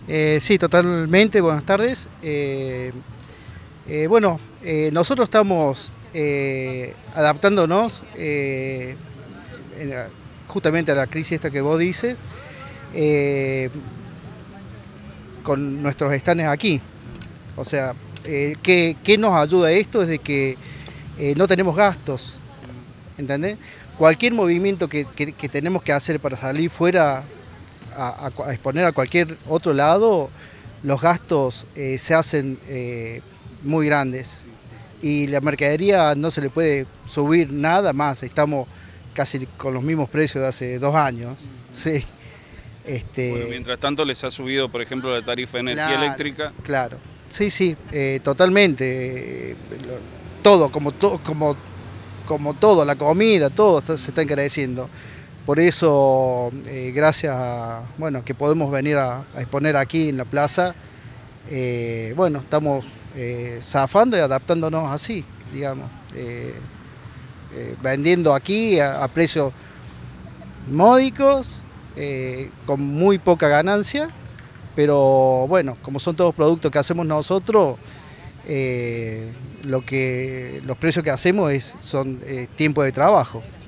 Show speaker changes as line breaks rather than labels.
Sí, totalmente, buenas tardes. Nosotros estamos adaptándonos justamente a la crisis esta que vos dices, eh, con nuestros stands aquí. O sea, ¿qué nos ayuda esto? Es de que no tenemos gastos, ¿entendés? Cualquier movimiento que tenemos que hacer para salir fuera a exponer a cualquier otro lado, los gastos se hacen muy grandes y la mercadería no se le puede subir nada más, estamos casi con los mismos precios de hace 2 años. Sí.
Bueno, mientras tanto les ha subido, por ejemplo, la tarifa de energía eléctrica.
Claro, sí, sí, totalmente. Todo, como todo, la comida, todo se está encareciendo. Por eso, gracias a bueno, que podemos venir a exponer aquí en la plaza, bueno, estamos zafando y adaptándonos así, digamos, vendiendo aquí a precios módicos, con muy poca ganancia, pero bueno, como son todos productos que hacemos nosotros, los precios que hacemos son tiempo de trabajo.